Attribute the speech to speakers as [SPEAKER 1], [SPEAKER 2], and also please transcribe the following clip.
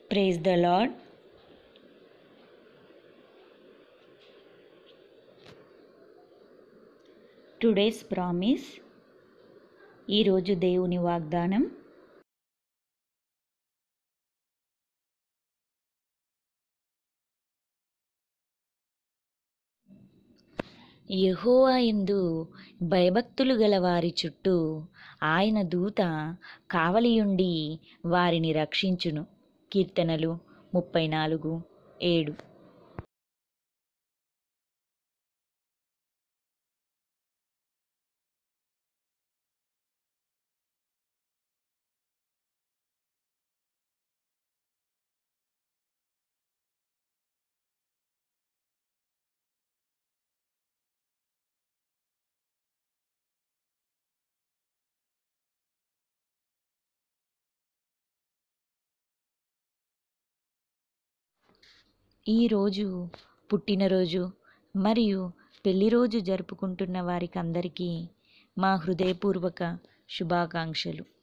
[SPEAKER 1] Praise the Lord. Today's promise, ఈరోజు దేవుని వాగ్దానం. యెహోవా యందు భయభక్తులు గల వారి చుట్టూ ఆయన దూత కావలియుండి వారిని రక్షించును. కీర్తనలు 34:7. ఈరోజు పుట్టినరోజు మరియు పెళ్లిరోజు జరుపుకుంటున్న వారికి అందరికీ మా హృదయపూర్వక శుభాకాంక్షలు.